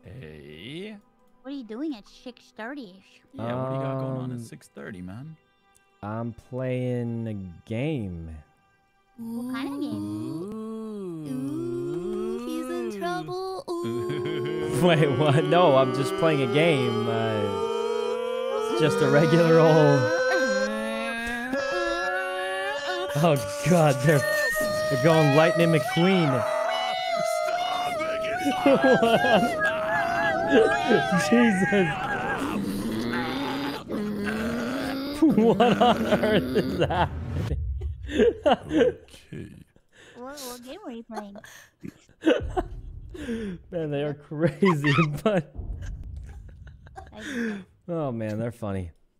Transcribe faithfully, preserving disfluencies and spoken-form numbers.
Hey. What are you doing at six thirty? Yeah, what do you got going on at Um, six thirty, man? I'm playing a game. What kind of game? Ooh, he's in trouble. Ooh. Wait, what? No, I'm just playing a game. Uh, it's just a regular old. Oh God, they're they're going Lightning McQueen. Jesus. What on earth is that? Okay. What, what game were you playing? Man, they are crazy, but I- oh man, they're funny.